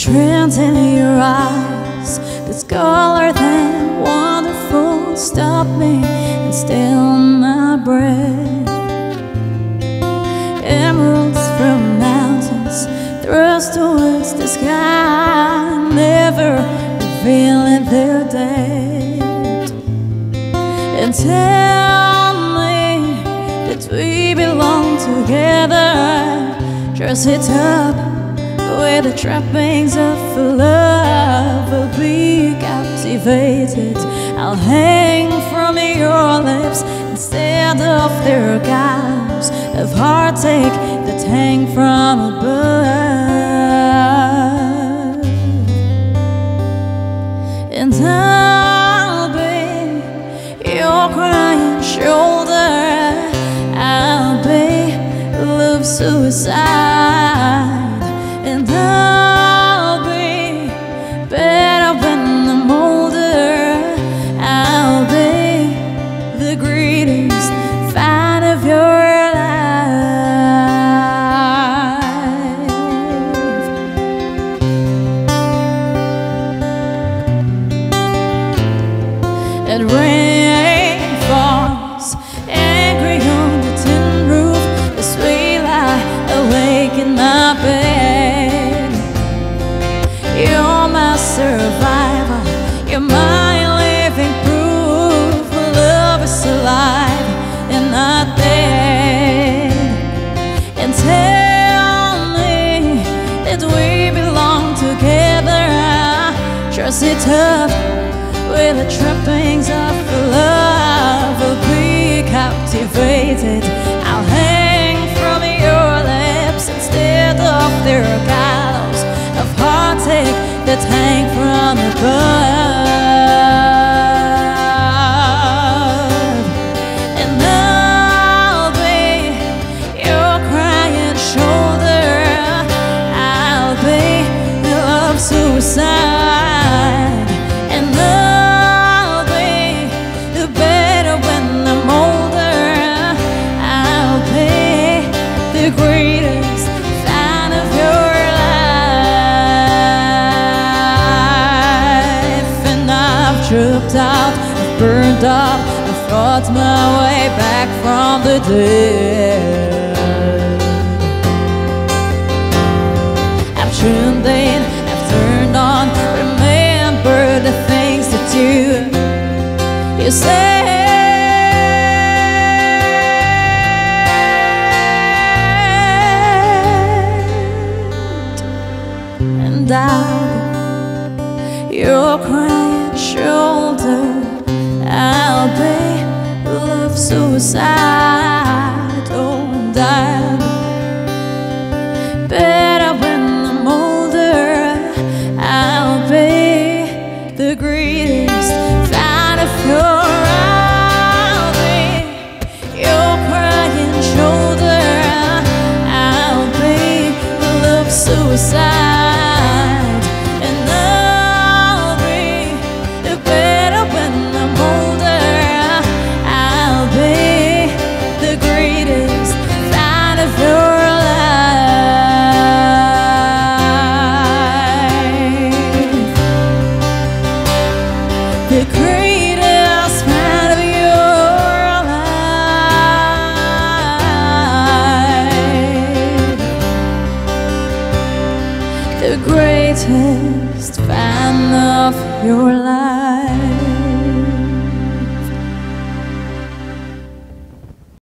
strength in your eyes that's colored and wonderful. Stop me and still my breath. Emeralds from mountains thrust towards the sky, never revealing their depth. And tell me that we belong together. Dress it up with the trappings of love. I'll be captivated. I'll hang from your lips instead of their gowns of heartache that hang from above. And I'll be your crying shoulder. I'll be love's suicide. And I'll be better when I'm older. I'll be the greatest fan of your life. And rain falls angry on the tin roof as we lie awake in my bed. You're my survivor, you're my living proof. Love is alive and not dead. And tell me that we belong together. Dress it up with the trappings of love. I'll be captivated. I'll hang from your lips instead of their gallows of heartache that hang from above. And I'll be your crying shoulder. I'll be your love suicide. And I'll be the better when I'm older. I'll be the greatest fan of your life. And I've dropped out, I've burned up, I've fought my way back from the dead. I've tuned in, I've turned on, remember the things that you said. And I'll be your crying shoulder. I'll be love suicide. Oh, and I'll be better when I'm older. I'll be the greatest fan of your. I'll be your crying shoulder. I'll be love suicide. The greatest fan of your life. The greatest fan of your life.